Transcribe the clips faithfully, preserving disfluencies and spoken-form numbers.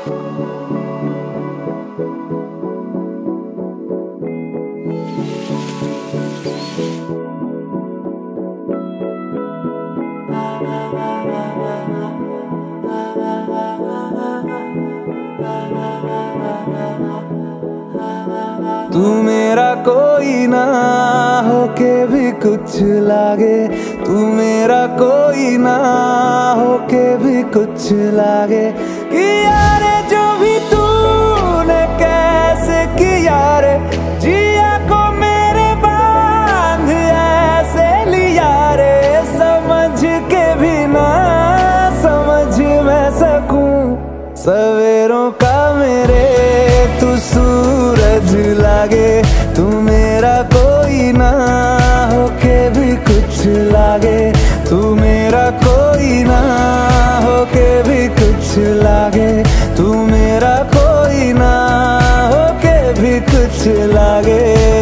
तू मेरा कोई ना होके भी कुछ लागे, तू मेरा कोई ना होके भी कुछ लागे। कि यारे जो भी तूने कैसे किया रे, जिया को मेरे बांध ऐसे लिया रे। समझ के भी ना समझ मैं सकूं सवेरों का मेरे तू सूरज लागे। तू मेरा कोई ना होके भी कुछ लागे, तू मेरा कोई ना होके भी कुछ लागे, तू मेरा कोई ना होके भी कुछ लागे।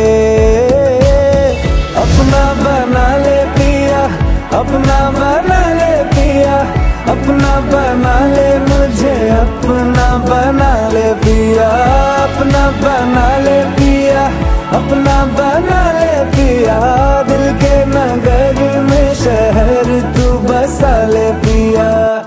अपना बना ले पिया, अपना बना ले पिया, अपना बना ले मुझे, अपना बना ले पिया, अपना बना ले पिया, अपना बना ले पिया। दिल के नगर में शहर तू बसा ले पिया।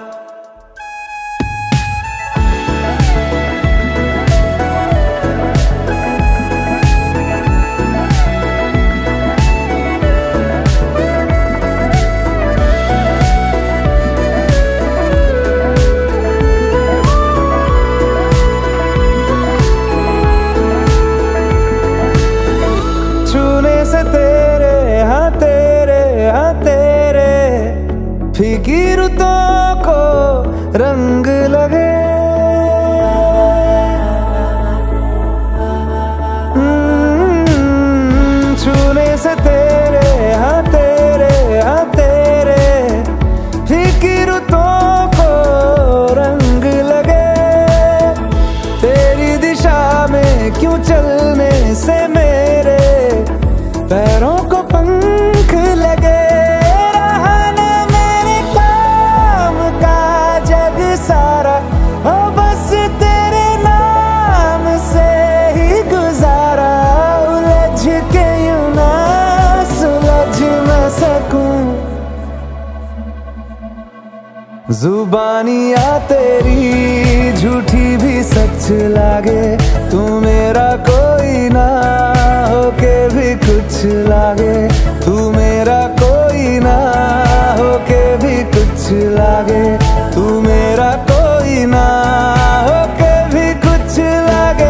से तेरे हाँ तेरे हाँ तेरे फीकी रुतों को रंग लगे। छूने से तेरे हाँ तेरे हाँ तेरे फीकी रुतों को रंग लगे। तेरी दिशा में क्यों चलने से मेरे पैरों को पंख लगे। रहा ना मेरे काम का जग सारा, हो बस तेरे नाम से ही गुजारा। उलझ के यूं ना सुलझ न सकूं, जुबानियाँ तेरी झूठी भी सच लागे। तू मेरा कोई ना होके भी कुछ लागे, तू मेरा कोई ना होके भी कुछ लागे, तू मेरा कोई ना होके भी कुछ लागे।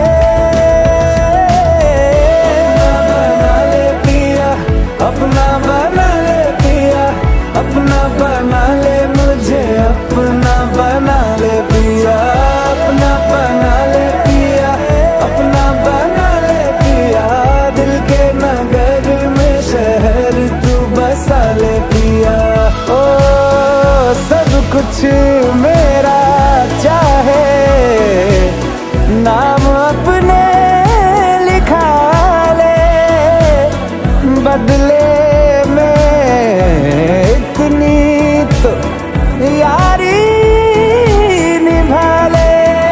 अपना बना ले पिया, अपना बना ले मुझे, अपना बना ले पिया, अपना बना ले पिया, अपना बना ले पिया। दिल के नगर में शहर तू बसा ले पिया। ओ सब कुछ मेरा चाहे, नाम अपने लिखा ले, बदले इतनी तो यारी निभा ले।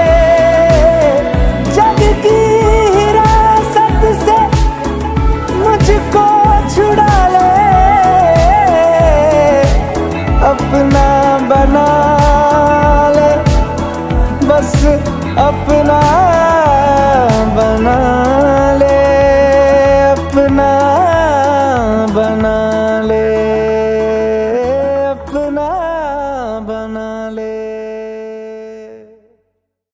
जग की हिरासत से मुझको छुड़ा ले, अपना बना ले, बस अपना बना ले, अपना बना ले, अपना बना ले।